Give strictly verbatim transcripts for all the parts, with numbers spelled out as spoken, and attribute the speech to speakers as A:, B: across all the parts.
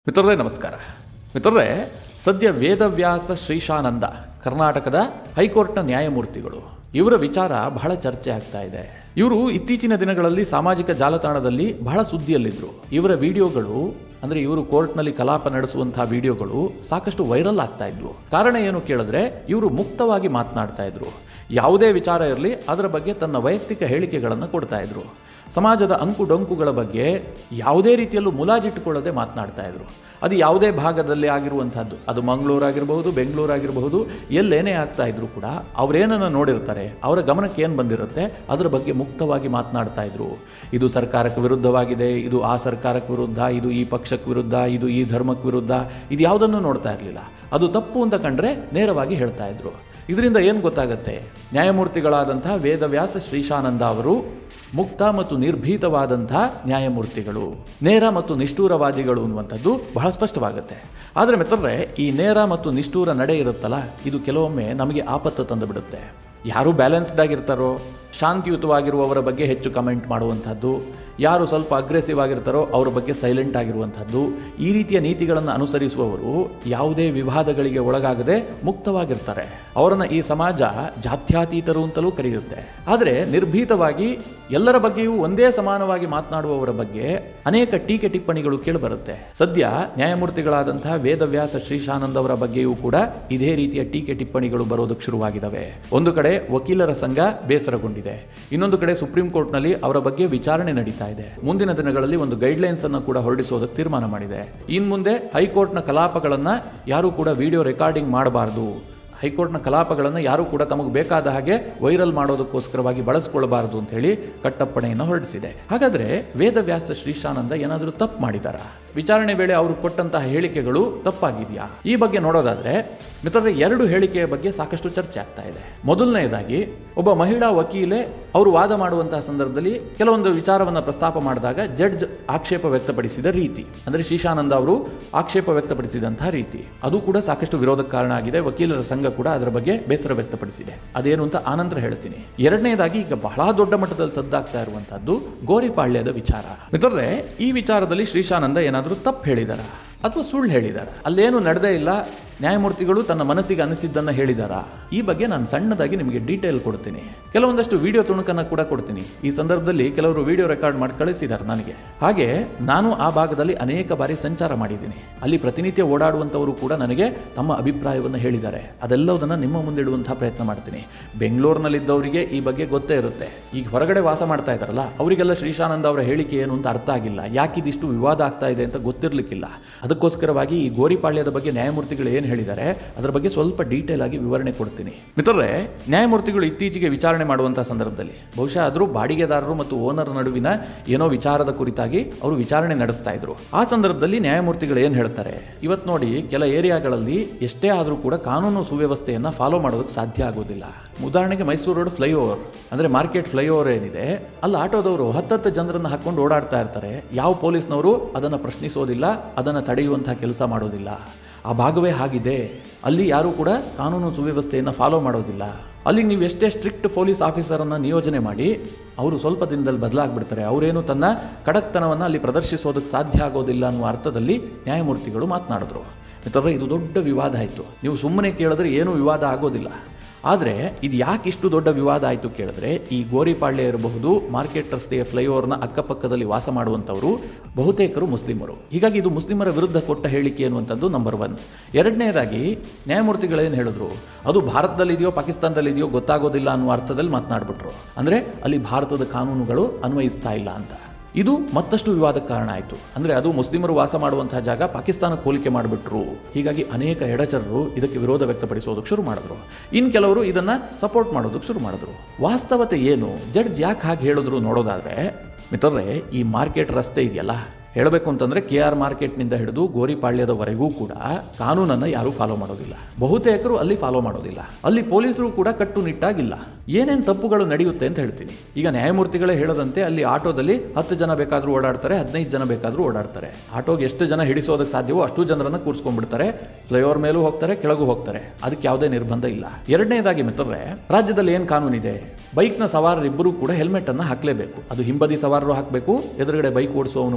A: ಮಿತ್ರರೇ ನಮಸ್ಕಾರ. ಮಿತ್ರರೇ, ಸದ್ಯ ವೇದವ್ಯಾಸ ಶ್ರೀಶಾನಂದ ಕರ್ನಾಟಕದ ಹೈಕೋರ್ಟ್ನ ನ್ಯಾಯಮೂರ್ತಿಗಳು, ಇವರ ವಿಚಾರ ಬಹಳ ಚರ್ಚೆ ಆಗ್ತಾ ಇದೆ. ಇವರು ಇತ್ತೀಚಿನ ದಿನಗಳಲ್ಲಿ ಸಾಮಾಜಿಕ ಜಾಲತಾಣದಲ್ಲಿ ಬಹಳ ಸುದ್ದಿಯಲ್ಲಿದ್ದರು. ಇವರ ವಿಡಿಯೋಗಳು ಅಂದರೆ ಇವರು ಕೋರ್ಟ್ನಲ್ಲಿ ಕಲಾಪ ನಡೆಸುವಂತಹ ವಿಡಿಯೋಗಳು ಸಾಕಷ್ಟು ವೈರಲ್ ಆಗ್ತಾ ಇದ್ವು. ಕಾರಣ ಏನು ಕೇಳಿದ್ರೆ, ಇವರು ಮುಕ್ತವಾಗಿ ಮಾತನಾಡ್ತಾ ಇದ್ರು. ಯಾವುದೇ ವಿಚಾರ ಇರಲಿ ಅದರ ಬಗ್ಗೆ ತನ್ನ ವೈಯಕ್ತಿಕ ಹೇಳಿಕೆಗಳನ್ನು ಕೊಡ್ತಾ ಇದ್ರು. ಸಮಾಜದ ಅಂಕು ಡೊಂಕುಗಳ ಬಗ್ಗೆ ಯಾವುದೇ ರೀತಿಯಲ್ಲೂ ಮುಲಾಜಿಟ್ಟುಕೊಳ್ಳದೆ ಮಾತನಾಡ್ತಾ ಇದ್ರು. ಅದು ಯಾವುದೇ ಭಾಗದಲ್ಲಿ ಆಗಿರುವಂಥದ್ದು, ಅದು ಮಂಗಳೂರಾಗಿರಬಹುದು, ಬೆಂಗಳೂರಾಗಿರಬಹುದು, ಎಲ್ಲೇನೇ ಆಗ್ತಾ ಇದ್ರು ಕೂಡ ಅವರೇನನ್ನು ನೋಡಿರ್ತಾರೆ, ಅವರ ಗಮನಕ್ಕೆ ಏನು ಬಂದಿರುತ್ತೆ ಅದರ ಬಗ್ಗೆ ಮುಕ್ತವಾಗಿ ಮಾತನಾಡ್ತಾ ಇದ್ರು. ಇದು ಸರ್ಕಾರಕ್ಕೆ ವಿರುದ್ಧವಾಗಿದೆ, ಇದು ಆ ಸರ್ಕಾರಕ್ಕೆ ವಿರುದ್ಧ, ಇದು ಈ ಪಕ್ಷಕ್ಕೆ ವಿರುದ್ಧ, ಇದು ಈ ಧರ್ಮಕ್ಕೆ ವಿರುದ್ಧ, ಇದು ಯಾವುದನ್ನು ನೋಡ್ತಾ ಇರಲಿಲ್ಲ. ಅದು ತಪ್ಪು ಅಂತ ಕಂಡ್ರೆ ನೇರವಾಗಿ ಹೇಳ್ತಾ ಇದ್ರು. ಇದರಿಂದ ಏನು ಗೊತ್ತಾಗುತ್ತೆ, ನ್ಯಾಯಮೂರ್ತಿಗಳಾದಂಥ ವೇದವ್ಯಾಸ ಶ್ರೀಶಾನಂದ ಅವರು ಮುಕ್ತ ಮತ್ತು ನಿರ್ಭೀತವಾದಂಥ ನ್ಯಾಯಮೂರ್ತಿಗಳು, ನೇರ ಮತ್ತು ನಿಷ್ಠೂರವಾದಿಗಳು ಅನ್ನುವಂಥದ್ದು ಬಹಳ ಸ್ಪಷ್ಟವಾಗುತ್ತೆ. ಆದರೆ ಮಿತ್ರರೇ, ಈ ನೇರ ಮತ್ತು ನಿಷ್ಠೂರ ನಡೆ ಇರುತ್ತಲ್ಲ, ಇದು ಕೆಲವೊಮ್ಮೆ ನಮಗೆ ಆಪತ್ತು ತಂದು ಬಿಡುತ್ತೆ. ಯಾರು ಬ್ಯಾಲೆನ್ಸ್ಡ್ ಆಗಿರ್ತಾರೋ, ಶಾಂತಿಯುತವಾಗಿರುವವರ ಬಗ್ಗೆ ಹೆಚ್ಚು ಕಮೆಂಟ್ ಮಾಡುವಂಥದ್ದು, ಯಾರು ಸ್ವಲ್ಪ ಅಗ್ರೆಸಿವ್ ಆಗಿರ್ತಾರೋ ಅವರ ಬಗ್ಗೆ ಸೈಲೆಂಟ್ ಆಗಿರುವಂಥದ್ದು, ಈ ರೀತಿಯ ನೀತಿಗಳನ್ನು ಅನುಸರಿಸುವವರು ಯಾವುದೇ ವಿವಾದಗಳಿಗೆ ಒಳಗಾಗದೆ ಮುಕ್ತವಾಗಿರ್ತಾರೆ. ಅವರನ್ನು ಈ ಸಮಾಜ ಜಾತ್ಯಾತೀತರು ಅಂತಲೂ ಕರೆಯುತ್ತೆ. ಆದರೆ ನಿರ್ಭೀತವಾಗಿ ಎಲ್ಲರ ಬಗ್ಗೆಯೂ ಒಂದೇ ಸಮಾನವಾಗಿ ಮಾತನಾಡುವವರ ಬಗ್ಗೆ ಅನೇಕ ಟೀಕೆ ಟಿಪ್ಪಣಿಗಳು ಕೇಳಿಬರುತ್ತೆ. ಸದ್ಯ ನ್ಯಾಯಮೂರ್ತಿಗಳಾದಂತಹ ವೇದವ್ಯಾಸ ಶ್ರೀಶಾನಂದ ಅವರ ಬಗ್ಗೆಯೂ ಕೂಡ ಇದೇ ರೀತಿಯ ಟೀಕೆ ಟಿಪ್ಪಣಿಗಳು ಬರೋದಕ್ಕೆ ಶುರುವಾಗಿದ್ದಾವೆ. ಒಂದು ಕಡೆ ವಕೀಲರ ಸಂಘ ಬೇಸರಗೊಂಡಿದೆ, ಇನ್ನೊಂದು ಕಡೆ ಸುಪ್ರೀಂ ಕೋರ್ಟ್ನಲ್ಲಿ ಅವರ ಬಗ್ಗೆ ವಿಚಾರಣೆ ನಡೀತಾ ಇದೆ. ಮುಂದಿನ ದಿನಗಳಲ್ಲಿ ಒಂದು ಗೈಡ್ಲೈನ್ಸ್ ಅನ್ನು ಕೂಡ ಹೊರಡಿಸೋದಕ್ಕೆ ತೀರ್ಮಾನ ಮಾಡಿದೆ. ಇನ್ನು ಮುಂದೆ ಹೈಕೋರ್ಟ್ನ ಕಲಾಪಗಳನ್ನು ಯಾರೂ ಕೂಡ ವಿಡಿಯೋ ರೆಕಾರ್ಡಿಂಗ್ ಮಾಡಬಾರ್ದು, ಹೈಕೋರ್ಟ್ನ ಕಲಾಪಗಳನ್ನು ಯಾರೂ ಕೂಡ ತಮಗೆ ಬೇಕಾದ ಹಾಗೆ ವೈರಲ್ ಮಾಡೋದಕ್ಕೋಸ್ಕರವಾಗಿ ಬಳಸ್ಕೊಳ್ಬಾರ್ದು ಅಂತ ಹೇಳಿ ಕಟ್ಟಪ್ಪಣೆಯನ್ನು ಹೊರಡಿಸಿದೆ. ಹಾಗಾದರೆ ವೇದವ್ಯಾಸ ಶ್ರೀಶಾನಂದ ಏನಾದರೂ ತಪ್ಪು ಮಾಡಿದಾರಾ? ವಿಚಾರಣೆ ವೇಳೆ ಅವರು ಕೊಟ್ಟಂತಹ ಹೇಳಿಕೆಗಳು ತಪ್ಪಾಗಿದೆಯಾ? ಈ ಬಗ್ಗೆ ನೋಡೋದಾದ್ರೆ ಮಿತ್ರರೇ, ಎರಡು ಹೇಳಿಕೆಯ ಬಗ್ಗೆ ಸಾಕಷ್ಟು ಚರ್ಚೆ ಆಗ್ತಾ ಇದೆ. ಮೊದಲನೆಯದಾಗಿ, ಒಬ್ಬ ಮಹಿಳಾ ವಕೀಲೆ ಅವರು ವಾದ ಮಾಡುವಂತಹ ಸಂದರ್ಭದಲ್ಲಿ ಕೆಲವೊಂದು ವಿಚಾರವನ್ನು ಪ್ರಸ್ತಾಪ ಮಾಡಿದಾಗ ಜಡ್ಜ್ ಆಕ್ಷೇಪ ವ್ಯಕ್ತಪಡಿಸಿದ ರೀತಿ, ಅಂದರೆ ಶ್ರೀಶಾನಂದ ಅವರು ಆಕ್ಷೇಪ ವ್ಯಕ್ತಪಡಿಸಿದಂತಹ ರೀತಿ, ಅದು ಕೂಡ ಸಾಕಷ್ಟು ವಿರೋಧಕ್ಕೆ ಕಾರಣ ಆಗಿದೆ. ವಕೀಲರ ಸಂಘ ಕೂಡ ಅದರ ಬಗ್ಗೆ ಬೇಸರ ವ್ಯಕ್ತಪಡಿಸಿದೆ. ಅದೇನು ಅಂತ ಆನಂತರ ಹೇಳ್ತೀನಿ. ಎರಡನೇದಾಗಿ, ಈಗ ಬಹಳ ದೊಡ್ಡ ಮಟ್ಟದಲ್ಲಿ ಸದ್ದಾಗ್ತಾ ಇರುವಂತಹದ್ದು ಗೋರಿಪಾಳ್ಯದ ವಿಚಾರ. ಮಿತ್ರರೇ, ಈ ವಿಚಾರದಲ್ಲಿ ಶ್ರೀಶಾನಂದ ಏನಾದರೂ ತಪ್ಪು ಹೇಳಿದಾರ ಅಥವಾ ಸುಳ್ಳು ಹೇಳಿದಾರ? ಅಲ್ಲೇನು ನಡೆದೇ ಇಲ್ಲ, ನ್ಯಾಯಮೂರ್ತಿಗಳು ತನ್ನ ಮನಸ್ಸಿಗೆ ಅನಿಸಿದ್ದನ್ನು ಹೇಳಿದಾರಾ? ಈ ಬಗ್ಗೆ ನಾನು ಸಣ್ಣದಾಗಿ ನಿಮಗೆ ಡೀಟೇಲ್ ಕೊಡ್ತೀನಿ. ಕೆಲವೊಂದಷ್ಟು ವಿಡಿಯೋ ತುಣುಕನ್ನು ಕೂಡ ಕೊಡ್ತೀನಿ. ಈ ಸಂದರ್ಭದಲ್ಲಿ ಕೆಲವರು ವಿಡಿಯೋ ರೆಕಾರ್ಡ್ ಮಾಡಿ ಕಳಿಸಿದ್ದಾರೆ ನನಗೆ. ಹಾಗೆ ನಾನು ಆ ಭಾಗದಲ್ಲಿ ಅನೇಕ ಬಾರಿ ಸಂಚಾರ ಮಾಡಿದ್ದೀನಿ. ಅಲ್ಲಿ ಪ್ರತಿನಿತ್ಯ ಓಡಾಡುವಂಥವರು ಕೂಡ ನನಗೆ ತಮ್ಮ ಅಭಿಪ್ರಾಯವನ್ನು ಹೇಳಿದ್ದಾರೆ. ಅದೆಲ್ಲದನ್ನು ನಿಮ್ಮ ಮುಂದಿಡುವಂತಹ ಪ್ರಯತ್ನ ಮಾಡ್ತೀನಿ. ಬೆಂಗಳೂರಿನಲ್ಲಿದ್ದವರಿಗೆ ಈ ಬಗ್ಗೆ ಗೊತ್ತೇ ಇರುತ್ತೆ. ಈಗ ಹೊರಗಡೆ ವಾಸ ಮಾಡ್ತಾ ಇದ್ದಾರಲ್ಲ, ಅವರಿಗೆಲ್ಲ ಶ್ರೀಶಾನಂದ ಅವರ ಹೇಳಿಕೆ ಏನು ಅಂತ ಅರ್ಥ ಆಗಿಲ್ಲ, ಯಾಕಿದಿಷ್ಟು ವಿವಾದ ಆಗ್ತಾ ಇದೆ ಅಂತ ಗೊತ್ತಿರಲಿಕ್ಕಿಲ್ಲ. ಅದಕ್ಕೋಸ್ಕರವಾಗಿ ಈ ಗೋರಿಪಾಳ್ಯದ ಬಗ್ಗೆ ನ್ಯಾಯಮೂರ್ತಿಗಳು ಏನು ಹೇಳಿದ್ದಾರೆ ಅದರ ಬಗ್ಗೆ ಸ್ವಲ್ಪ ಡೀಟೇಲ್ ಆಗಿ ವಿವರಣೆ ಕೊಡ್ತೀನಿ. ಮಿತ್ರರೇ, ನ್ಯಾಯಮೂರ್ತಿಗಳು ಇತ್ತೀಚೆಗೆ ವಿಚಾರಣೆ ಮಾಡುವಂತಹ ಸಂದರ್ಭದಲ್ಲಿ ಬಹುಶಃ ಆದರೂ ಬಾಡಿಗೆದಾರರು ಮತ್ತು ಓನರ್ ನಡುವಿನ ಏನೋ ವಿಚಾರದ ಕುರಿತಾಗಿ ಅವರು ವಿಚಾರಣೆ ನಡೆಸ್ತಾ ಇದ್ರು. ಆ ಸಂದರ್ಭದಲ್ಲಿ ನ್ಯಾಯಮೂರ್ತಿಗಳು ಏನು ಹೇಳ್ತಾರೆ, ಇವತ್ತು ನೋಡಿ, ಕೆಲ ಏರಿಯಾಗಳಲ್ಲಿ ಎಷ್ಟೇ ಆದರೂ ಕೂಡ ಕಾನೂನು ಸುವ್ಯವಸ್ಥೆಯನ್ನು ಫಾಲೋ ಮಾಡೋದಕ್ಕೆ ಸಾಧ್ಯ ಆಗೋದಿಲ್ಲ. ಉದಾಹರಣೆಗೆ ಮೈಸೂರು ರೋಡ್ ಫ್ಲೈಓವರ್ ಅಂದರೆ ಮಾರ್ಕೆಟ್ ಫ್ಲೈಓವರ್ ಏನಿದೆ, ಅಲ್ಲಿ ಆಟೋದವರು ಹತ್ತತ್ತು ಜನರನ್ನು ಹಾಕೊಂಡು ಓಡಾಡ್ತಾ ಇರ್ತಾರೆ. ಯಾವ ಪೊಲೀಸ್ನವರು ಅದನ್ನು ಪ್ರಶ್ನಿಸೋದಿಲ್ಲ, ಅದನ್ನು ತಡೆಯುವಂತಹ ಕೆಲಸ ಮಾಡೋದಿಲ್ಲ. ಆ ಭಾಗವೇ ಹಾಗಿದೆ. ಅಲ್ಲಿ ಯಾರೂ ಕೂಡ ಕಾನೂನು ಸುವ್ಯವಸ್ಥೆಯನ್ನು ಫಾಲೋ ಮಾಡೋದಿಲ್ಲ. ಅಲ್ಲಿ ನೀವು ಎಷ್ಟೇ ಸ್ಟ್ರಿಕ್ಟ್ ಪೊಲೀಸ್ ಆಫೀಸರನ್ನು ನಿಯೋಜನೆ ಮಾಡಿ ಅವರು ಸ್ವಲ್ಪ ದಿನದಲ್ಲಿ ಬದಲಾಗ್ಬಿಡ್ತಾರೆ. ಅವರೇನು ತನ್ನ ಕಡಕ್ತನವನ್ನು ಅಲ್ಲಿ ಪ್ರದರ್ಶಿಸೋದಕ್ಕೆ ಸಾಧ್ಯ ಆಗೋದಿಲ್ಲ ಅನ್ನುವ ಅರ್ಥದಲ್ಲಿ ನ್ಯಾಯಮೂರ್ತಿಗಳು ಮಾತನಾಡಿದ್ರು. ಮಿತ್ರರೇ, ಇದು ದೊಡ್ಡ ವಿವಾದ ಆಯಿತು. ನೀವು ಸುಮ್ಮನೆ ಕೇಳಿದ್ರೆ ಏನೂ ವಿವಾದ ಆಗೋದಿಲ್ಲ. ಆದರೆ ಇದು ಯಾಕೆ ಇಷ್ಟು ದೊಡ್ಡ ವಿವಾದ ಆಯಿತು ಕೇಳಿದ್ರೆ, ಈ ಗೋರಿಪಾಳ್ಯ ಇರಬಹುದು, ಮಾರ್ಕೆಟ್ ರಸ್ತೆಯ ಫ್ಲೈಓವರ್ನ ಅಕ್ಕಪಕ್ಕದಲ್ಲಿ ವಾಸ ಮಾಡುವಂಥವರು ಬಹುತೇಕರು ಮುಸ್ಲಿಮರು. ಹೀಗಾಗಿ ಇದು ಮುಸ್ಲಿಮರ ವಿರುದ್ಧ ಕೊಟ್ಟ ಹೇಳಿಕೆ ಅನ್ನುವಂಥದ್ದು ನಂಬರ್ ಒನ್. ಎರಡನೇದಾಗಿ, ನ್ಯಾಯಮೂರ್ತಿಗಳೇನು ಹೇಳಿದ್ರು, ಅದು ಭಾರತದಲ್ಲಿದೆಯೋ ಪಾಕಿಸ್ತಾನದಲ್ಲಿದೆಯೋ ಗೊತ್ತಾಗೋದಿಲ್ಲ ಅನ್ನುವ ಅರ್ಥದಲ್ಲಿ ಮಾತನಾಡ್ಬಿಟ್ರು. ಅಂದರೆ ಅಲ್ಲಿ ಭಾರತದ ಕಾನೂನುಗಳು ಅನ್ವಯಿಸ್ತಾ ಇಲ್ಲ ಅಂತ. ಇದು ಮತ್ತಷ್ಟು ವಿವಾದಕ್ಕೆ ಕಾರಣ ಆಯಿತು. ಅಂದರೆ ಅದು ಮುಸ್ಲಿಮರು ವಾಸ ಮಾಡುವಂತಹ ಜಾಗ ಪಾಕಿಸ್ತಾನಕ್ಕೆ ಹೋಲಿಕೆ ಮಾಡಿಬಿಟ್ರು. ಹೀಗಾಗಿ ಅನೇಕ ಎಡಚರರು ಇದಕ್ಕೆ ವಿರೋಧ ವ್ಯಕ್ತಪಡಿಸೋದಕ್ಕೆ ಶುರು ಮಾಡಿದ್ರು. ಇನ್ನು ಕೆಲವರು ಇದನ್ನು ಸಪೋರ್ಟ್ ಮಾಡೋದಕ್ಕೆ ಶುರು ಮಾಡಿದ್ರು. ವಾಸ್ತವತೆ ಏನು, ಜಡ್ಜ್ ಯಾಕೆ ಹಾಗೆ ಹೇಳಿದ್ರು ನೋಡೋದಾದರೆ, ಮಿತ್ರರೇ, ಈ ಮಾರ್ಕೆಟ್ ರಸ್ತೆ ಇದೆಯಲ್ಲ, ಹೇಳಬೇಕು ಅಂತಂದರೆ ಕೆ ಆರ್ ಮಾರ್ಕೆಟ್ನಿಂದ ಹಿಡಿದು ಗೋರಿಪಾಳ್ಯದವರೆಗೂ ಕೂಡ ಕಾನೂನನ್ನು ಯಾರೂ ಫಾಲೋ ಮಾಡೋದಿಲ್ಲ. ಬಹುತೇಕರು ಅಲ್ಲಿ ಫಾಲೋ ಮಾಡೋದಿಲ್ಲ. ಅಲ್ಲಿ ಪೊಲೀಸರು ಕೂಡ ಕಟ್ಟುನಿಟ್ಟಾಗಿಲ್ಲ. ಏನೇನು ತಪ್ಪುಗಳು ನಡೆಯುತ್ತೆ ಅಂತ ಹೇಳ್ತೀನಿ. ಈಗ ನ್ಯಾಯಮೂರ್ತಿಗಳೇ ಹೇಳದಂತೆ ಅಲ್ಲಿ ಆಟೋದಲ್ಲಿ ಹತ್ತು ಜನ ಬೇಕಾದರೂ ಓಡಾಡ್ತಾರೆ, ಹದಿನೈದು ಜನ ಬೇಕಾದರೂ ಓಡಾಡ್ತಾರೆ. ಆಟೋಗೆ ಎಷ್ಟು ಜನ ಹಿಡಿಸೋದಕ್ಕೆ ಸಾಧ್ಯವೋ ಅಷ್ಟು ಜನರನ್ನು ಕೂರಿಸ್ಕೊಂಡ್ಬಿಡ್ತಾರೆ. ಫ್ಲೈಓವರ್ ಮೇಲೂ ಹೋಗ್ತಾರೆ, ಕೆಳಗೂ ಹೋಗ್ತಾರೆ. ಅದಕ್ಕೆ ಯಾವುದೇ ನಿರ್ಬಂಧ ಇಲ್ಲ. ಎರಡನೇದಾಗಿ ಮಿತ್ರರೇ, ರಾಜ್ಯದಲ್ಲಿ ಏನು ಕಾನೂನಿದೆ, ಬೈಕ್ನ ಸವಾರರಿಬ್ಬರೂ ಕೂಡ ಹೆಲ್ಮೆಟ್ ಅನ್ನು ಹಾಕಲೇಬೇಕು. ಅದು ಹಿಂಬದಿ ಸವಾರರು ಹಾಕಬೇಕು, ಎದುರುಗಡೆ ಬೈಕ್ ಓಡಿಸುವವನು ಕೂಡ ಹೆಲ್ಮೆಟ್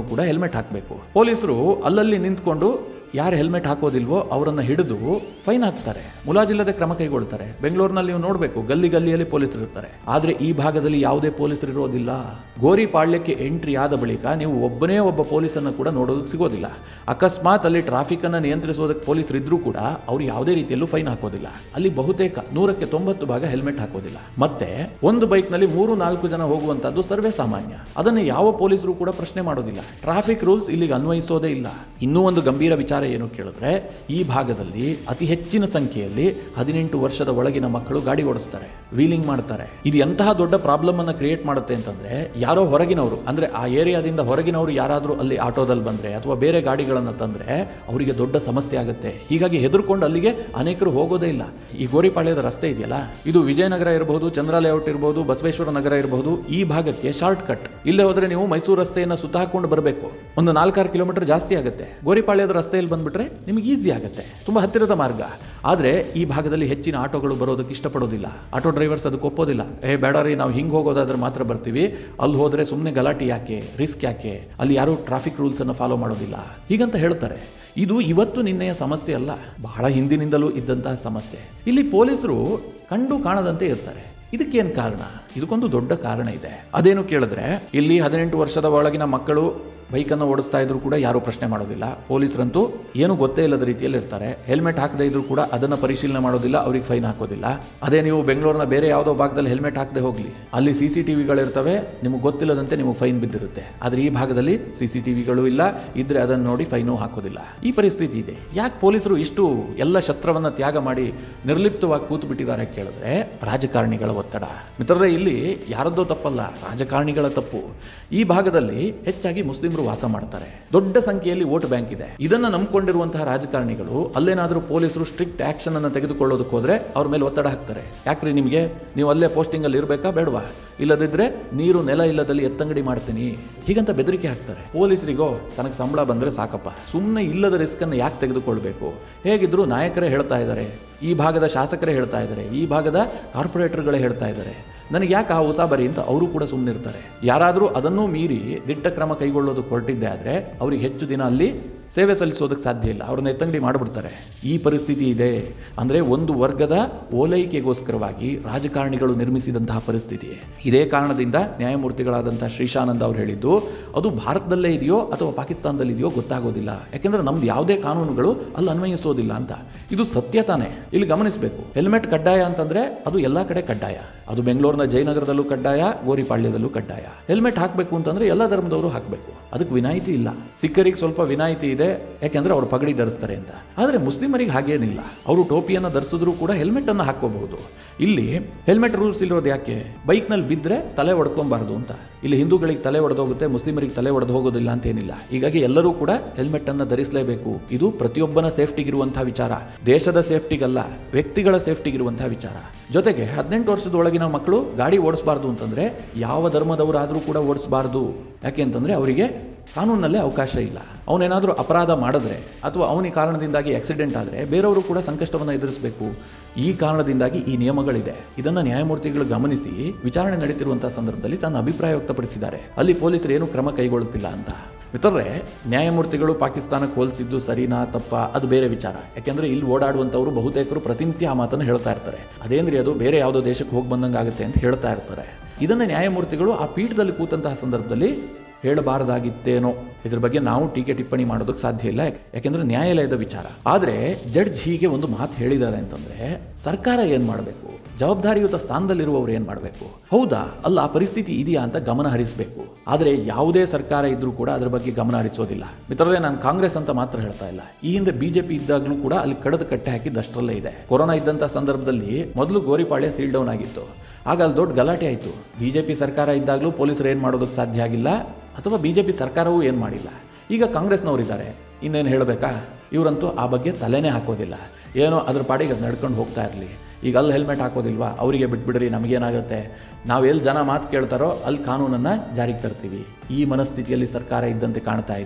A: ಹೆಲ್ಮೆಟ್ ಹಾಕಬೇಕು. ಪೊಲೀಸರು ಅಲ್ಲಲ್ಲಿ ನಿಂತ್ಕೊಂಡು ಯಾರು ಹೆಲ್ಮೆಟ್ ಹಾಕೋದಿಲ್ವೋ ಅವರನ್ನು ಹಿಡಿದು ಫೈನ್ ಹಾಕ್ತಾರೆ, ಮುಲಾಜಿಲ್ಲದೆ ಕ್ರಮ ಕೈಗೊಳ್ತಾರೆ. ಬೆಂಗಳೂರಿನಲ್ಲಿ ನೀವು ನೋಡಬೇಕು, ಗಲ್ಲಿ ಗಲ್ಲಿಯಲ್ಲಿ ಪೊಲೀಸರು ಇರ್ತಾರೆ. ಆದರೆ ಈ ಭಾಗದಲ್ಲಿ ಯಾವುದೇ ಪೊಲೀಸರು ಇರೋದಿಲ್ಲ. ಗೋರಿಪಾಳ್ಯಕ್ಕೆ ಎಂಟ್ರಿ ಆದ ಬಳಿಕ ನೀವು ಒಬ್ಬನೇ ಒಬ್ಬ ಪೊಲೀಸನ್ನು ಕೂಡ ನೋಡೋದಕ್ಕೆ ಸಿಗೋದಿಲ್ಲ. ಅಕಸ್ಮಾತ್ ಅಲ್ಲಿ ಟ್ರಾಫಿಕನ್ನು ನಿಯಂತ್ರಿಸೋದಕ್ಕೆ ಪೊಲೀಸರು ಇದ್ರೂ ಕೂಡ ಅವರು ಯಾವುದೇ ರೀತಿಯಲ್ಲೂ ಫೈನ್ ಹಾಕೋದಿಲ್ಲ. ಅಲ್ಲಿ ಬಹುತೇಕ ನೂರಕ್ಕೆ ತೊಂಬತ್ತು ಭಾಗ ಹೆಲ್ಮೆಟ್ ಹಾಕೋದಿಲ್ಲ. ಮತ್ತೆ ಒಂದು ಬೈಕ್ನಲ್ಲಿ ಮೂರು ನಾಲ್ಕು ಜನ ಹೋಗುವಂತದ್ದು ಸರ್ವೇ ಸಾಮಾನ್ಯ. ಅದನ್ನು ಯಾವ ಪೊಲೀಸರು ಕೂಡ ಪ್ರಶ್ನೆ ಮಾಡೋದಿಲ್ಲ. ಟ್ರಾಫಿಕ್ ರೂಲ್ಸ್ ಇಲ್ಲಿಗೆ ಅನ್ವಯಿಸೋದೇ ಇಲ್ಲ. ಇನ್ನೂ ಒಂದು ಗಂಭೀರ ವಿಚಾರ ಏನು ಕೇಳಿದ್ರೆ, ಈ ಭಾಗದಲ್ಲಿ ಅತಿ ಹೆಚ್ಚಿನ ಸಂಖ್ಯೆಯಲ್ಲಿ ಹದಿನೆಂಟು ವರ್ಷದ ಒಳಗಿನ ಮಕ್ಕಳು ಗಾಡಿ ಓಡಿಸ್ತಾರೆ, ವೀಲಿಂಗ್ ಮಾಡ್ತಾರೆ. ಇದು ಎಂತಹ ದೊಡ್ಡ ಪ್ರಾಬ್ಲಮ್ ಅನ್ನು ಕ್ರಿಯೇಟ್ ಮಾಡುತ್ತೆ ಅಂತಂದ್ರೆ, ಯಾರೋ ಹೊರಗಿನವರು ಅಂದ್ರೆ ಆ ಏರಿಯಾದಿಂದ ಹೊರಗಿನವರು ಯಾರಾದರೂ ಅಲ್ಲಿ ಆಟೋದಲ್ಲಿ ಬಂದ್ರೆ ಅಥವಾ ಬೇರೆ ಗಾಡಿಗಳನ್ನು ತಂದ್ರೆ ಅವರಿಗೆ ದೊಡ್ಡ ಸಮಸ್ಯೆ ಆಗುತ್ತೆ. ಹೀಗಾಗಿ ಹೆದರ್ಕೊಂಡು ಅಲ್ಲಿಗೆ ಅನೇಕರು ಹೋಗೋದೇ ಇಲ್ಲ. ಈ ಗೋರಿಪಾಳ್ಯದ ರಸ್ತೆ ಇದೆಯಲ್ಲ, ಇದು ವಿಜಯನಗರ ಇರಬಹುದು, ಚಂದ್ರ ಲೇಔಟ್ ಇರಬಹುದು, ಬಸವೇಶ್ವರ ನಗರ ಇರಬಹುದು, ಈ ಭಾಗಕ್ಕೆ ಶಾರ್ಟ್ ಕಟ್. ಇಲ್ಲೇ ಹೋದ್ರೆ ನೀವು ಮೈಸೂರು ರಸ್ತೆಯನ್ನು ಸುತ್ತ ಹಾಕೊಂಡು ಬರಬೇಕು, ಒಂದು ನಾಲ್ಕಾರು ಕಿಲೋಮೀಟರ್ ಜಾಸ್ತಿ ಆಗುತ್ತೆ. ಗೋರಿಪಾಳ್ಯದ ರಸ್ತೆಯಲ್ಲಿ ಬಂದ್ಬಿಟ್ರೆ ನಿಮಗೆ ಈಸಿ ಆಗುತ್ತೆ, ತುಂಬಾ ಹತ್ತಿರದ ಮಾರ್ಗ. ಆದರೆ ಈ ಭಾಗದಲ್ಲಿ ಹೆಚ್ಚಿನ ಆಟೋಗಳು ಬರೋದಕ್ಕೆ ಇಷ್ಟಪಡೋದಿಲ್ಲ. ಆಟೋ ಡ್ರೈವರ್ಸ್ ಅದಕ್ಕೆ ಒಪ್ಪೋದಿಲ್ಲ. ಏ ಬೇಡ ರೀ, ನಾವು ಹಿಂಗೆ ಹೋಗೋದಾದ್ರೆ ಮಾತ್ರ ಬರ್ತೀವಿ, ಅಲ್ಲಿ ಹೋದ್ರೆ ಸುಮ್ಮನೆ ಗಲಾಟೆ ಯಾಕೆ, ರಿಸ್ಕ್ ಯಾಕೆ, ಅಲ್ಲಿ ಯಾರು ಟ್ರಾಫಿಕ್ ರೂಲ್ಸ್ ಅನ್ನು ಫಾಲೋ ಮಾಡೋದಿಲ್ಲ ಹೀಗಂತ ಹೇಳ್ತಾರೆ. ಇದು ಇವತ್ತು ನಿನ್ನೆಯ ಸಮಸ್ಯೆ ಅಲ್ಲ, ಬಹಳ ಹಿಂದಿನಿಂದಲೂ ಇದ್ದಂತಹ ಸಮಸ್ಯೆ. ಇಲ್ಲಿ ಪೊಲೀಸರು ಕಂಡು ಕಾಣದಂತೆ ಇರ್ತಾರೆ. ಇದಕ್ಕೇನು ಕಾರಣ? ಇದಕ್ಕೊಂದು ದೊಡ್ಡ ಕಾರಣ ಇದೆ. ಅದೇನು ಕೇಳಿದ್ರೆ, ಇಲ್ಲಿ ಹದಿನೆಂಟು ವರ್ಷದ ಒಳಗಿನ ಮಕ್ಕಳು ಬೈಕನ್ನು ಓಡಿಸ್ತಾ ಇದ್ರು ಕೂಡ ಯಾರೂ ಪ್ರಶ್ನೆ ಮಾಡೋದಿಲ್ಲ. ಪೊಲೀಸರಂತೂ ಏನು ಗೊತ್ತೇ ಇಲ್ಲದ ರೀತಿಯಲ್ಲಿ ಇರ್ತಾರೆ. ಹೆಲ್ಮೆಟ್ ಹಾಕದೇ ಇದ್ರು ಕೂಡ ಅದನ್ನು ಪರಿಶೀಲನೆ ಮಾಡೋದಿಲ್ಲ, ಅವ್ರಿಗೆ ಫೈನ್ ಹಾಕೋದಿಲ್ಲ. ಅದೇ ನೀವು ಬೆಂಗಳೂರಿನ ಬೇರೆ ಯಾವುದೋ ಭಾಗದಲ್ಲಿ ಹೆಲ್ಮೆಟ್ ಹಾಕದೆ ಹೋಗಲಿ, ಅಲ್ಲಿ ಸಿ ಸಿ ಟಿ ವಿಗಳಿರ್ತವೆ, ನಿಮಗೆ ಗೊತ್ತಿಲ್ಲದಂತೆ ನಿಮಗೆ ಫೈನ್ ಬಿದ್ದಿರುತ್ತೆ. ಆದರೆ ಈ ಭಾಗದಲ್ಲಿ ಸಿ ಸಿ ಟಿ ವಿಗಳು ಇಲ್ಲ, ಇದ್ರೆ ಅದನ್ನು ನೋಡಿ ಫೈನು ಹಾಕೋದಿಲ್ಲ. ಈ ಪರಿಸ್ಥಿತಿ ಇದೆ. ಯಾಕೆ ಪೊಲೀಸರು ಇಷ್ಟು ಎಲ್ಲ ಶಸ್ತ್ರವನ್ನು ತ್ಯಾಗ ಮಾಡಿ ನಿರ್ಲಿಪ್ತವಾಗಿ ಕೂತು ಬಿಟ್ಟಿದ್ದಾರೆ ಕೇಳಿದ್ರೆ, ರಾಜಕಾರಣಿಗಳ ಒತ್ತಡ. ಮಿತ್ರರೇ, ಇಲ್ಲಿ ಯಾರದ್ದೋ ತಪ್ಪಲ್ಲ, ರಾಜಕಾರಣಿಗಳ ತಪ್ಪು. ಈ ಭಾಗದಲ್ಲಿ ಹೆಚ್ಚಾಗಿ ಮುಸ್ಲಿಮರು ವಾಸ ಮಾಡ್ತಾರೆ. ದೊಡ್ಡ ಸಂಖ್ಯೆಯಲ್ಲಿ ವೋಟ್ ಬ್ಯಾಂಕ್ ಇದೆ. ಇದನ್ನು ನಂಬಿಕೊಂಡಿರುವಂತಹ ರಾಜಕಾರಣಿಗಳು ಅಲ್ಲೇನಾದರೂ ಪೊಲೀಸರು ಸ್ಟ್ರಿಕ್ಟ್ ಆಕ್ಷನ್ ಅನ್ನು ತೆಗೆದುಕೊಳ್ಳೋದಕ್ಕೆ ಹೋದ್ರೆ ಅವ್ರ ಮೇಲೆ ಒತ್ತಡ ಹಾಕ್ತಾರೆ. ಯಾಕ್ರಿ ನಿಮಗೆ, ನೀವು ಅಲ್ಲೇ ಪೋಸ್ಟಿಂಗ್ ಅಲ್ಲಿ ಇರಬೇಕಾ ಬೇಡವಾ, ಇಲ್ಲದಿದ್ರೆ ನೀರು ನೆಲ ಇಲ್ಲದಲ್ಲಿ ಎತ್ತಂಗಡಿ ಮಾಡ್ತೀನಿ ಹೀಗಂತ ಬೆದರಿಕೆ ಹಾಕ್ತಾರೆ. ಪೊಲೀಸರಿಗೋ ತನಗೆ ಸಂಬಳ ಬಂದರೆ ಸಾಕಪ್ಪ, ಸುಮ್ಮನೆ ಇಲ್ಲದ ರಿಸ್ಕ್ ಅನ್ನು ಯಾಕೆ ತೆಗೆದುಕೊಳ್ಬೇಕು. ಹೇಗಿದ್ರು ನಾಯಕರೇ ಹೇಳ್ತಾ ಇದ್ದಾರೆ, ಈ ಭಾಗದ ಶಾಸಕರೇ ಹೇಳ್ತಾ ಇದ್ದಾರೆ, ಈ ಭಾಗದ ಕಾರ್ಪೊರೇಟರ್ಗಳೇ ಹೇಳ್ತಾ ಇದ್ದಾರೆ, ನನಗೆ ಯಾಕೆ ಆ ಉಸಾಬರಿ ಅಂತ ಅವರು ಕೂಡ ಸುಮ್ಮನಿರ್ತಾರೆ. ಯಾರಾದರೂ ಅದನ್ನೂ ಮೀರಿ ದಿಟ್ಟ ಕ್ರಮ ಕೈಗೊಳ್ಳೋದಕ್ಕೆ ಹೊರಟಿದ್ದೆ ಆದರೆ ಅವರಿಗೆ ಹೆಚ್ಚು ದಿನ ಅಲ್ಲಿ ಸೇವೆ ಸಲ್ಲಿಸೋದಕ್ಕೆ ಸಾಧ್ಯ ಇಲ್ಲ, ಅವ್ರನ್ನ ಎತ್ತಂಗಡಿ ಮಾಡಿಬಿಡ್ತಾರೆ. ಈ ಪರಿಸ್ಥಿತಿ ಇದೆ. ಅಂದರೆ ಒಂದು ವರ್ಗದ ಓಲೈಕೆಗೋಸ್ಕರವಾಗಿ ರಾಜಕಾರಣಿಗಳು ನಿರ್ಮಿಸಿದಂತಹ ಪರಿಸ್ಥಿತಿ. ಇದೇ ಕಾರಣದಿಂದ ನ್ಯಾಯಮೂರ್ತಿಗಳಾದಂತಹ ಶ್ರೀಶಾನಂದ ಅವರು ಹೇಳಿದ್ದು, ಅದು ಭಾರತದಲ್ಲೇ ಇದೆಯೋ ಅಥವಾ ಪಾಕಿಸ್ತಾನದಲ್ಲಿ ಇದೆಯೋ ಗೊತ್ತಾಗೋದಿಲ್ಲ, ಯಾಕೆಂದರೆ ನಮ್ದು ಯಾವುದೇ ಕಾನೂನುಗಳು ಅಲ್ಲಿ ಅನ್ವಯಿಸೋದಿಲ್ಲ ಅಂತ. ಇದು ಸತ್ಯ ತಾನೇ. ಇಲ್ಲಿ ಗಮನಿಸಬೇಕು, ಹೆಲ್ಮೆಟ್ ಕಡ್ಡಾಯ ಅಂತಂದ್ರೆ ಅದು ಎಲ್ಲ ಕಡೆ ಕಡ್ಡಾಯ. ಅದು ಬೆಂಗಳೂರಿನ ಜಯನಗರದಲ್ಲೂ ಕಡ್ಡಾಯ, ಗೋರಿಪಾಳ್ಯದಲ್ಲೂ ಕಡ್ಡಾಯ. ಹೆಲ್ಮೆಟ್ ಹಾಕಬೇಕು ಅಂತಂದ್ರೆ ಎಲ್ಲ ಧರ್ಮದವರು ಹಾಕಬೇಕು, ಅದಕ್ಕೆ ವಿನಾಯಿತಿ ಇಲ್ಲ. ಸಿಖ್ಖರಿಗೆ ಸ್ವಲ್ಪ ವಿನಾಯಿತಿ ಇದೆ, ಯಾಕೆಂದ್ರೆ ಅವರು ಪಗಡಿ ಧರಿಸ್ತಾರೆ ಅಂತ. ಆದರೆ ಮುಸ್ಲಿಮರಿಗೆ ಹಾಗೇನಿಲ್ಲ, ಅವರು ಟೋಪಿಯನ್ನು ಧರಿಸಿದ್ರು ಕೂಡ ಹೆಲ್ಮೆಟ್ ಅನ್ನು ಹಾಕೋಬಹುದು. ಇಲ್ಲಿ ಹೆಲ್ಮೆಟ್ ರೂಲ್ಸ್ ಇರೋದು ಯಾಕೆ? ಬೈಕ್ನಲ್ಲಿ ಬಿದ್ದರೆ ತಲೆ ಒಡ್ಕೊಬಾರ್ದು ಅಂತ. ಇಲ್ಲಿ ಹಿಂದೂಗಳಿಗೆ ತಲೆ ಒಡೆದೋಗುತ್ತೆ, ಮುಸ್ಲಿಮರಿಗೆ ತಲೆ ಒಡೆದು ಹೋಗೋದಿಲ್ಲ ಅಂತ ಏನಿಲ್ಲ. ಹೀಗಾಗಿ ಎಲ್ಲರೂ ಕೂಡ ಹೆಲ್ಮೆಟ್ ಅನ್ನು ಧರಿಸಲೇಬೇಕು. ಇದು ಪ್ರತಿಯೊಬ್ಬನ ಸೇಫ್ಟಿಗಿರುವಂತಹ ವಿಚಾರ, ದೇಶದ ಸೇಫ್ಟಿಗಲ್ಲ, ವ್ಯಕ್ತಿಗಳ ಸೇಫ್ಟಿಗಿರುವಂತಹ ವಿಚಾರ. ಜೊತೆಗೆ ಹದಿನೆಂಟು ವರ್ಷದ ಒಳಗಿನ ಮಕ್ಕಳು ಗಾಡಿ ಓಡಿಸಬಾರ್ದು ಅಂತಂದ್ರೆ ಯಾವ ಧರ್ಮದವರಾದರೂ ಕೂಡ ಓಡಿಸಬಾರ್ದು. ಯಾಕೆ ಅಂತಂದ್ರೆ ಅವರಿಗೆ ಕಾನೂನಲ್ಲೇ ಅವಕಾಶ ಇಲ್ಲ. ಅವನೇನಾದರೂ ಅಪರಾಧ ಮಾಡಿದ್ರೆ ಅಥವಾ ಅವನ ಕಾರಣದಿಂದಾಗಿ ಆಕ್ಸಿಡೆಂಟ್ ಆದರೆ ಬೇರೆಯವರು ಕೂಡ ಸಂಕಷ್ಟವನ್ನು ಎದುರಿಸಬೇಕು. ಈ ಕಾರಣದಿಂದಾಗಿ ಈ ನಿಯಮಗಳಿದೆ. ಇದನ್ನು ನ್ಯಾಯಮೂರ್ತಿಗಳು ಗಮನಿಸಿ ವಿಚಾರಣೆ ನಡೀತಿರುವಂತಹ ಸಂದರ್ಭದಲ್ಲಿ ತನ್ನ ಅಭಿಪ್ರಾಯ ವ್ಯಕ್ತಪಡಿಸಿದ್ದಾರೆ. ಅಲ್ಲಿ ಪೊಲೀಸರು ಏನು ಕ್ರಮ ಕೈಗೊಳ್ಳುತ್ತಿಲ್ಲ ಅಂತ. ಮಿತ್ರರೇ, ನ್ಯಾಯಮೂರ್ತಿಗಳು ಪಾಕಿಸ್ತಾನಕ್ಕೆ ಹೋಲಿಸಿದ್ದು ಸರಿನಾ ತಪ್ಪಾ ಅದು ಬೇರೆ ವಿಚಾರ. ಯಾಕೆಂದರೆ ಇಲ್ಲಿ ಓಡಾಡುವಂಥವರು ಬಹುತೇಕರು ಪ್ರತಿನಿತ್ಯ ಆ ಮಾತನ್ನು ಹೇಳ್ತಾ ಇರ್ತಾರೆ. ಅದೇಂದ್ರಿ ಅದು ಬೇರೆ ಯಾವುದೋ ದೇಶಕ್ಕೆ ಹೋಗಿ ಬಂದಂಗೆ ಆಗುತ್ತೆ ಅಂತ ಹೇಳ್ತಾ ಇರ್ತಾರೆ. ಇದನ್ನು ನ್ಯಾಯಮೂರ್ತಿಗಳು ಆ ಪೀಠದಲ್ಲಿ ಕೂತಂತಹ ಸಂದರ್ಭದಲ್ಲಿ ಹೇಳಬಾರದಾಗಿತ್ತೇನೋ, ಇದ್ರ ಬಗ್ಗೆ ನಾವು ಟೀಕೆ ಟಿಪ್ಪಣಿ ಮಾಡೋದಕ್ಕೆ ಸಾಧ್ಯ ಇಲ್ಲ, ಯಾಕೆಂದ್ರೆ ನ್ಯಾಯಾಲಯದ ವಿಚಾರ. ಆದರೆ ಜಡ್ಜ್ ಹೀಗೆ ಒಂದು ಮಾತು ಹೇಳಿದ್ದಾರೆ ಅಂತಂದ್ರೆ ಸರ್ಕಾರ ಏನು ಮಾಡಬೇಕು, ಜವಾಬ್ದಾರಿಯುತ ಸ್ಥಾನದಲ್ಲಿರುವವರು ಏನು ಮಾಡಬೇಕು? ಹೌದಾ, ಅಲ್ಲ ಆ ಪರಿಸ್ಥಿತಿ ಇದೆಯಾ ಅಂತ ಗಮನ ಹರಿಸಬೇಕು. ಆದರೆ ಯಾವುದೇ ಸರ್ಕಾರ ಇದ್ರೂ ಕೂಡ ಅದರ ಬಗ್ಗೆ ಗಮನ ಹರಿಸೋದಿಲ್ಲ. ಮಿತ್ರರೇ, ನಾನು ಕಾಂಗ್ರೆಸ್ ಅಂತ ಮಾತ್ರ ಹೇಳ್ತಾ ಇಲ್ಲ. ಈ ಹಿಂದೆ ಬಿಜೆಪಿ ಇದ್ದಾಗಲೂ ಕೂಡ ಅಲ್ಲಿ ಕಡದ ಕಟ್ಟೆ ಹಾಕಿದ್ದಷ್ಟರಲ್ಲೇ ಇದೆ. ಕೊರೋನಾ ಇದ್ದಂಥ ಸಂದರ್ಭದಲ್ಲಿ ಮೊದಲು ಗೋರಿಪಾಳ್ಯ ಸೀಲ್ ಡೌನ್ ಆಗಿತ್ತು, ಆಗ ಅಲ್ಲಿ ದೊಡ್ಡ ಗಲಾಟೆ ಆಯಿತು. ಬಿಜೆಪಿ ಸರ್ಕಾರ ಇದ್ದಾಗಲೂ ಪೊಲೀಸರು ಏನು ಮಾಡೋದಕ್ಕೆ ಸಾಧ್ಯ ಆಗಿಲ್ಲ, ಅಥವಾ ಬಿಜೆಪಿ ಸರ್ಕಾರವೂ ಏನು ಮಾಡಿಲ್ಲ. ಈಗ ಕಾಂಗ್ರೆಸ್ನವರಿದ್ದಾರೆ, ಇನ್ನೇನು ಹೇಳಬೇಕಾ? ಇವರಂತೂ ಆ ಬಗ್ಗೆ ತಲೆನೇ ಹಾಕೋದಿಲ್ಲ. ಏನೋ ಅದ್ರ ಪಾಡಿಗೆ ಅದು ನಡ್ಕೊಂಡು ಹೋಗ್ತಾ ಇರಲಿ. ಈಗ ಅಲ್ಲಿ ಹೆಲ್ಮೆಟ್ ಹಾಕೋದಿಲ್ವಾ, ಅವರಿಗೆ ಬಿಟ್ಬಿಡ್ರಿ, ನಮಗೇನಾಗುತ್ತೆ, ನಾವು ಎಲ್ಲಿ ಜನ ಮಾತು ಕೇಳ್ತಾರೋ ಅಲ್ಲಿ ಕಾನೂನನ್ನು ಜಾರಿಗೆ ತರ್ತೀವಿ. ಈ ಮನಸ್ಥಿತಿಯಲ್ಲಿ ಸರ್ಕಾರ ಇದ್ದಂತೆ ಕಾಣ್ತಾ ಇದೆ.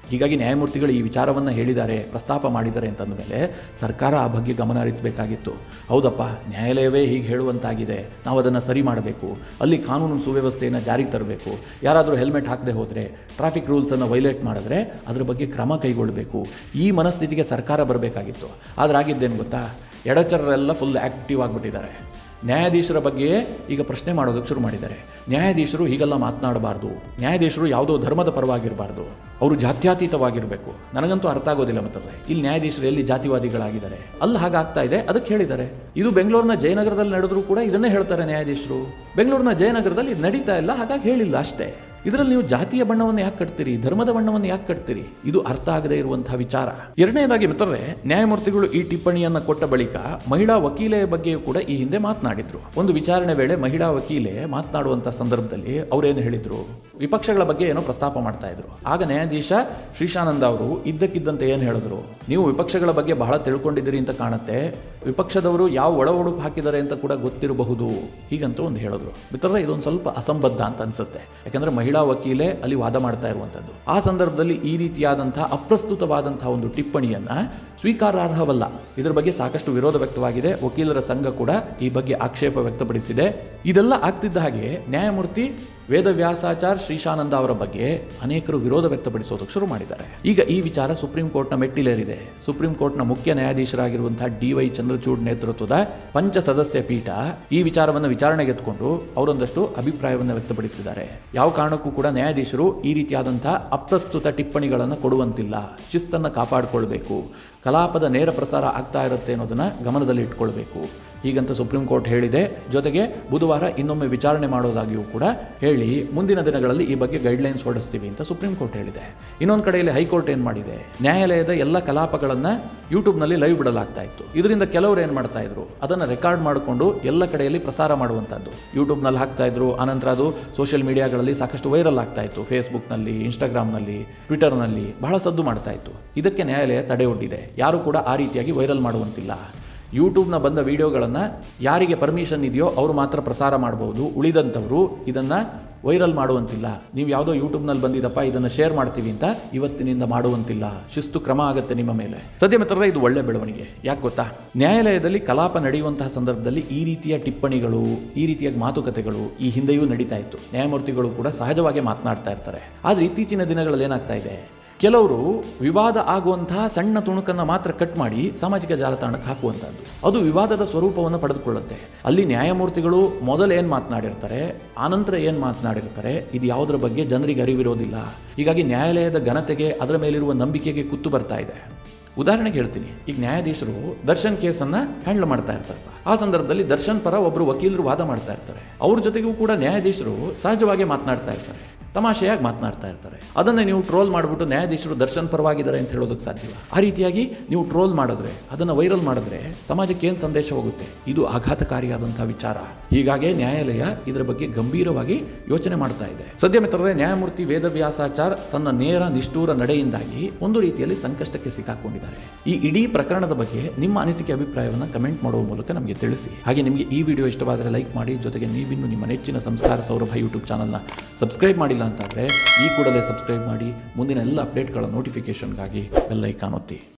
A: ಹೀಗಾಗಿ ನ್ಯಾಯಮೂರ್ತಿಗಳು ಈ ವಿಚಾರವನ್ನು ಹೇಳಿದ್ದಾರೆ, ಪ್ರಸ್ತಾಪ ಮಾಡಿದ್ದಾರೆ ಅಂತಂದ ಮೇಲೆ ಸರ್ಕಾರ ಆ ಬಗ್ಗೆ ಗಮನ ಹರಿಸಬೇಕಾಗಿತ್ತು. ಹೌದಪ್ಪ, ನ್ಯಾಯಾಲಯವೇ ಹೀಗೆ ಹೇಳುವಂತಾಗಿದೆ, ನಾವು ಅದನ್ನು ಸರಿ ಮಾಡಬೇಕು, ಅಲ್ಲಿ ಕಾನೂನು ಸುವ್ಯವಸ್ಥೆಯನ್ನು ಜಾರಿಗೆ ತರಬೇಕು, ಯಾರಾದರೂ ಹೆಲ್ಮೆಟ್ ಹಾಕದೆ ಹೋದರೆ, ಟ್ರಾಫಿಕ್ ರೂಲ್ಸನ್ನು ವೈಲೇಟ್ ಮಾಡಿದ್ರೆ ಅದ್ರ ಬಗ್ಗೆ ಕ್ರಮ ಕೈಗೊಳ್ಳಬೇಕು, ಈ ಮನಸ್ಥಿತಿಗೆ ಸರ್ಕಾರ ಬರಬೇಕಾಗಿತ್ತು. ಆದರೆ ಆಗಿದ್ದೇನು ಗೊತ್ತಾ, ಎಡಚರರೆಲ್ಲ ಫುಲ್ ಆ್ಯಕ್ಟಿವ್ ಆಗಿಬಿಟ್ಟಿದ್ದಾರೆ. ನ್ಯಾಯಾಧೀಶರ ಬಗ್ಗೆ ಈಗ ಪ್ರಶ್ನೆ ಮಾಡೋದಕ್ಕೆ ಶುರು ಮಾಡಿದ್ದಾರೆ. ನ್ಯಾಯಾಧೀಶರು ಹೀಗೆಲ್ಲ ಮಾತನಾಡಬಾರ್ದು, ನ್ಯಾಯಾಧೀಶರು ಯಾವುದೋ ಧರ್ಮದ ಪರವಾಗಿರಬಾರ್ದು, ಅವರು ಜಾತ್ಯತೀತವಾಗಿರಬೇಕು. ನನಗಂತೂ ಅರ್ಥ ಆಗೋದಿಲ್ಲ ಮಾತ್ರ, ಇಲ್ಲಿ ನ್ಯಾಯಾಧೀಶರು ಎಲ್ಲಿ ಜಾತಿವಾದಿಗಳಾಗಿದ್ದಾರೆ, ಅಲ್ಲಿ ಹಾಗಾಗ್ತಾ ಇದೆ, ಅದಕ್ಕೆ ಹೇಳಿದ್ದಾರೆ. ಇದು ಬೆಂಗಳೂರಿನ ಜಯನಗರದಲ್ಲಿ ನಡೆದರೂ ಕೂಡ ಇದನ್ನೇ ಹೇಳ್ತಾರೆ ನ್ಯಾಯಾಧೀಶರು. ಬೆಂಗಳೂರಿನ ಜಯನಗರದಲ್ಲಿ ಇದು ನಡೀತಾ ಇಲ್ಲ, ಹಾಗಾಗಿ ಹೇಳಿಲ್ಲ ಅಷ್ಟೇ. ಇದರಲ್ಲಿ ನೀವು ಜಾತಿಯ ಬಣ್ಣವನ್ನು ಯಾಕೆ ಕಟ್ತೀರಿ, ಧರ್ಮದ ಬಣ್ಣವನ್ನು ಯಾಕೆ ಕಟ್ತೀರಿ, ಇದು ಅರ್ಥ ಆಗದೇ ಇರುವಂತಹ ವಿಚಾರ. ಎರಡನೇದಾಗಿ ಮಿತ್ರರೇ, ನ್ಯಾಯಮೂರ್ತಿಗಳು ಈ ಟಿಪ್ಪಣಿಯನ್ನು ಕೊಟ್ಟ ಬಳಿಕ ಮಹಿಳಾ ವಕೀಲೆಯ ಬಗ್ಗೆಯೂ ಕೂಡ ಈ ಹಿಂದೆ ಮಾತನಾಡಿದ್ರು. ಒಂದು ವಿಚಾರಣೆ ವೇಳೆ ಮಹಿಳಾ ವಕೀಲೆ ಮಾತನಾಡುವಂತಹ ಸಂದರ್ಭದಲ್ಲಿ ಅವರೇನು ಹೇಳಿದ್ರು, ವಿಪಕ್ಷಗಳ ಬಗ್ಗೆ ಏನೋ ಪ್ರಸ್ತಾಪ ಮಾಡ್ತಾ ಇದ್ರು. ಆಗ ನ್ಯಾಯಾಧೀಶ ಶ್ರೀಶಾನಂದ ಅವರು ಇದ್ದಕ್ಕಿದ್ದಂತೆ ಏನು ಹೇಳಿದ್ರು, ನೀವು ವಿಪಕ್ಷಗಳ ಬಗ್ಗೆ ಬಹಳ ತಿಳ್ಕೊಂಡಿದ್ದೀರಿ ಅಂತ ಕಾಣುತ್ತೆ, ವಿಪಕ್ಷದವರು ಯಾವ ಒಳ ಒಡುಪು ಹಾಕಿದ್ದಾರೆ ಅಂತ ಕೂಡ ಗೊತ್ತಿರಬಹುದು, ಹೀಗಂತ ಒಂದು ಹೇಳಿದ್ರು. ಮಿತ್ರರೇ, ಇದೊಂದು ಸ್ವಲ್ಪ ಅಸಂಬದ್ಧ ಅಂತ ಅನ್ಸುತ್ತೆ. ಯಾಕಂದ್ರೆ ಮಹಿಳಾ ವಕೀಲೆ ಅಲ್ಲಿ ವಾದ ಮಾಡ್ತಾ ಇರುವಂಥದ್ದು. ಆ ಸಂದರ್ಭದಲ್ಲಿ ಈ ರೀತಿಯಾದಂತಹ ಅಪ್ರಸ್ತುತವಾದಂತಹ ಒಂದು ಟಿಪ್ಪಣಿಯನ್ನ ಸ್ವೀಕಾರಾರ್ಹವಲ್ಲ. ಇದರ ಬಗ್ಗೆ ಸಾಕಷ್ಟು ವಿರೋಧ ವ್ಯಕ್ತವಾಗಿದೆ. ವಕೀಲರ ಸಂಘ ಕೂಡ ಈ ಬಗ್ಗೆ ಆಕ್ಷೇಪ ವ್ಯಕ್ತಪಡಿಸಿದೆ. ಇದೆಲ್ಲ ಆಗ್ತಿದ್ದ ಹಾಗೆ ನ್ಯಾಯಮೂರ್ತಿ ವೇದವ್ಯಾಸಾಚಾರ್ ಶ್ರೀಶಾನಂದ ಅವರ ಬಗ್ಗೆ ಅನೇಕರು ವಿರೋಧ ವ್ಯಕ್ತಪಡಿಸೋದಕ್ಕೆ ಶುರು ಮಾಡಿದ್ದಾರೆ. ಈಗ ಈ ವಿಚಾರ ಸುಪ್ರೀಂ ಕೋರ್ಟ್ನ ಮೆಟ್ಟಿಲೇರಿದೆ. ಸುಪ್ರೀಂ ಕೋರ್ಟ್ನ ಮುಖ್ಯ ನ್ಯಾಯಾಧೀಶರಾಗಿರುವಂತಹ ಡಿ ವೈ ಚಂದ್ರಚೂಡ್ ನೇತೃತ್ವದ ಪಂಚ ಸದಸ್ಯ ಪೀಠ ಈ ವಿಚಾರವನ್ನು ವಿಚಾರಣೆಗೆ ಎತ್ಕೊಂಡು ಅವರೊಂದಷ್ಟು ಅಭಿಪ್ರಾಯವನ್ನು ವ್ಯಕ್ತಪಡಿಸಿದ್ದಾರೆ. ಯಾವ ಕಾರಣಕ್ಕೂ ಕೂಡ ನ್ಯಾಯಾಧೀಶರು ಈ ರೀತಿಯಾದಂತಹ ಅಪ್ರಸ್ತುತ ಟಿಪ್ಪಣಿಗಳನ್ನು ಕೊಡುವಂತಿಲ್ಲ, ಶಿಸ್ತನ್ನು ಕಾಪಾಡಿಕೊಳ್ಬೇಕು, ಕಲಾಪದ ನೇರ ಪ್ರಸಾರ ಆಗ್ತಾ ಇರುತ್ತೆ ಅನ್ನೋದನ್ನ ಗಮನದಲ್ಲಿ ಇಟ್ಕೊಳ್ಬೇಕು, ಹೀಗಂತ ಸುಪ್ರೀಂ ಕೋರ್ಟ್ ಹೇಳಿದೆ. ಜೊತೆಗೆ ಬುಧವಾರ ಇನ್ನೊಮ್ಮೆ ವಿಚಾರಣೆ ಮಾಡೋದಾಗಿಯೂ ಕೂಡ ಹೇಳಿ ಮುಂದಿನ ದಿನಗಳಲ್ಲಿ ಈ ಬಗ್ಗೆ ಗೈಡ್ಲೈನ್ಸ್ ಹೊರಡಿಸ್ತೀವಿ ಅಂತ ಸುಪ್ರೀಂ ಕೋರ್ಟ್ ಹೇಳಿದೆ. ಇನ್ನೊಂದು ಕಡೆಯಲ್ಲಿ ಹೈಕೋರ್ಟ್ ಏನು ಮಾಡಿದೆ, ನ್ಯಾಯಾಲಯದ ಎಲ್ಲ ಕಲಾಪಗಳನ್ನು ಯೂಟ್ಯೂಬ್ನಲ್ಲಿ ಲೈವ್ ಬಿಡಲಾಗ್ತಾ ಇತ್ತು. ಇದರಿಂದ ಕೆಲವರು ಏನು ಮಾಡ್ತಾ ಇದ್ರು, ಅದನ್ನು ರೆಕಾರ್ಡ್ ಮಾಡಿಕೊಂಡು ಎಲ್ಲ ಕಡೆಯಲ್ಲಿ ಪ್ರಸಾರ ಮಾಡುವಂಥದ್ದು ಯೂಟ್ಯೂಬ್ನಲ್ಲಿ ಹಾಕ್ತಾ ಇದ್ರು. ಆನಂತರ ಅದು ಸೋಷಿಯಲ್ ಮೀಡಿಯಾಗಳಲ್ಲಿ ಸಾಕಷ್ಟು ವೈರಲ್ ಆಗ್ತಾ ಇತ್ತು. ಫೇಸ್ಬುಕ್ನಲ್ಲಿ, ಇನ್ಸ್ಟಾಗ್ರಾಮ್ನಲ್ಲಿ, ಟ್ವಿಟರ್ನಲ್ಲಿ ಬಹಳ ಸದ್ದು ಮಾಡ್ತಾ ಇತ್ತು. ಇದಕ್ಕೆ ನ್ಯಾಯಾಲಯ ತಡೆ ಒಡ್ಡಿದೆ. ಯಾರು ಕೂಡ ಆ ರೀತಿಯಾಗಿ ವೈರಲ್ ಮಾಡುವಂತಿಲ್ಲ. ಯೂಟ್ಯೂಬ್ನ ಬಂದ ವಿಡಿಯೋಗಳನ್ನು ಯಾರಿಗೆ ಪರ್ಮಿಷನ್ ಇದೆಯೋ ಅವರು ಮಾತ್ರ ಪ್ರಸಾರ ಮಾಡಬಹುದು, ಉಳಿದಂಥವರು ಇದನ್ನು ವೈರಲ್ ಮಾಡುವಂತಿಲ್ಲ. ನೀವು ಯಾವುದೋ ಯೂಟ್ಯೂಬ್ನಲ್ಲಿ ಬಂದಿದ್ದಪ್ಪ ಇದನ್ನು ಶೇರ್ ಮಾಡ್ತೀವಿ ಅಂತ ಇವತ್ತಿನಿಂದ ಮಾಡುವಂತಿಲ್ಲ, ಶಿಸ್ತು ಕ್ರಮ ಆಗುತ್ತೆ ನಿಮ್ಮ ಮೇಲೆ. ಸದ್ಯ ಮಿತ್ರರೇ, ಇದು ಒಳ್ಳೆ ಬೆಳವಣಿಗೆ. ಯಾಕೆ ಗೊತ್ತಾ, ನ್ಯಾಯಾಲಯದಲ್ಲಿ ಕಲಾಪ ನಡೆಯುವಂತಹ ಸಂದರ್ಭದಲ್ಲಿ ಈ ರೀತಿಯ ಟಿಪ್ಪಣಿಗಳು, ಈ ರೀತಿಯ ಮಾತುಕತೆಗಳು ಈ ಹಿಂದೆಯೂ ನಡೀತಾ ಇತ್ತು. ನ್ಯಾಯಮೂರ್ತಿಗಳು ಕೂಡ ಸಹಜವಾಗಿ ಮಾತನಾಡ್ತಾ ಇರ್ತಾರೆ. ಆದರೆ ಇತ್ತೀಚಿನ ದಿನಗಳಲ್ಲಿ ಏನಾಗ್ತಾ ಇದೆ, ಕೆಲವರು ವಿವಾದ ಆಗುವಂತಹ ಸಣ್ಣ ತುಣುಕನ್ನು ಮಾತ್ರ ಕಟ್ ಮಾಡಿ ಸಾಮಾಜಿಕ ಜಾಲತಾಣಕ್ಕೆ ಹಾಕುವಂಥದ್ದು, ಅದು ವಿವಾದದ ಸ್ವರೂಪವನ್ನು ಪಡೆದುಕೊಳ್ಳುತ್ತೆ. ಅಲ್ಲಿ ನ್ಯಾಯಮೂರ್ತಿಗಳು ಮೊದಲು ಏನು ಮಾತನಾಡಿರ್ತಾರೆ, ಆನಂತರ ಏನು ಮಾತನಾಡಿರ್ತಾರೆ, ಇದು ಯಾವುದರ ಬಗ್ಗೆ ಜನರಿಗೆ ಅರಿವಿರೋದಿಲ್ಲ. ಹೀಗಾಗಿ ನ್ಯಾಯಾಲಯದ ಘನತೆಗೆ, ಅದರ ಮೇಲಿರುವ ನಂಬಿಕೆಗೆ ಕುತ್ತು ಬರ್ತಾ ಇದೆ. ಉದಾಹರಣೆಗೆ ಹೇಳ್ತೀನಿ, ಈಗ ನ್ಯಾಯಾಧೀಶರು ದರ್ಶನ್ ಕೇಸನ್ನು ಹ್ಯಾಂಡಲ್ ಮಾಡ್ತಾ ಇರ್ತಾರಲ್ಲ, ಆ ಸಂದರ್ಭದಲ್ಲಿ ದರ್ಶನ್ ಪರ ಒಬ್ಬರು ವಕೀಲರು ವಾದ ಮಾಡ್ತಾ ಇರ್ತಾರೆ. ಅವ್ರ ಜೊತೆಗೂ ಕೂಡ ನ್ಯಾಯಾಧೀಶರು ಸಹಜವಾಗಿ ಮಾತನಾಡ್ತಾ ಇರ್ತಾರೆ, ತಮಾಷೆಯಾಗಿ ಮಾತನಾಡ್ತಾ ಇರ್ತಾರೆ. ಅದನ್ನು ನೀವು ಟ್ರೋಲ್ ಮಾಡಿಬಿಟ್ಟು ನ್ಯಾಯಾಧೀಶರು ದರ್ಶನ್ ಪರವಾಗಿದ್ದಾರೆ ಅಂತ ಹೇಳೋದಕ್ಕೆ ಸಾಧ್ಯವಿಲ್ಲ. ಆ ರೀತಿಯಾಗಿ ನೀವು ಟ್ರೋಲ್ ಮಾಡಿದ್ರೆ, ಅದನ್ನು ವೈರಲ್ ಮಾಡಿದ್ರೆ ಸಮಾಜಕ್ಕೆ ಏನು ಸಂದೇಶ ಹೋಗುತ್ತೆ? ಇದು ಆಘಾತಕಾರಿಯಾದಂತಹ ವಿಚಾರ. ಹೀಗಾಗಿ ನ್ಯಾಯಾಲಯ ಇದರ ಬಗ್ಗೆ ಗಂಭೀರವಾಗಿ ಯೋಚನೆ ಮಾಡ್ತಾ ಇದೆ. ಸದ್ಯ ಮಿತ್ರರೇ, ನ್ಯಾಯಮೂರ್ತಿ ವೇದವ್ಯಾಸಾಚಾರ್ ತನ್ನ ನೇರ ನಿಷ್ಠೂರ ನಡೆಯಿಂದಾಗಿ ಒಂದು ರೀತಿಯಲ್ಲಿ ಸಂಕಷ್ಟಕ್ಕೆ ಸಿಕ್ಕಾಕೊಂಡಿದ್ದಾರೆ. ಈ ಇಡೀ ಪ್ರಕರಣದ ಬಗ್ಗೆ ನಿಮ್ಮ ಅನಿಸಿಕೆ, ಅಭಿಪ್ರಾಯವನ್ನು ಕಮೆಂಟ್ ಮಾಡುವ ಮೂಲಕ ನಮಗೆ ತಿಳಿಸಿ. ಹಾಗೆ ನಿಮಗೆ ಈ ವಿಡಿಯೋ ಇಷ್ಟವಾದರೆ ಲೈಕ್ ಮಾಡಿ. ಜೊತೆಗೆ ನೀವಿನ್ನು ನಿಮ್ಮ ನೆಚ್ಚಿನ ಸಂಸ್ಕಾರ ಸೌರಭ ಯೂಟ್ಯೂಬ್ ಚಾನಲ್ನ ಸಬ್ಸ್ಕ್ರೈಬ್ ಮಾಡಿಲ್ಲ ಅಂತಾದರೆ ಈ ಕೂಡಲೇ ಸಬ್ಸ್ಕ್ರೈಬ್ ಮಾಡಿ. ಮುಂದಿನ ಎಲ್ಲ ಅಪ್ಡೇಟ್ಗಳ ನೋಟಿಫಿಕೇಷನ್ಗಾಗಿ ಬೆಲ್ ಐಕಾನ್ ಒತ್ತಿ.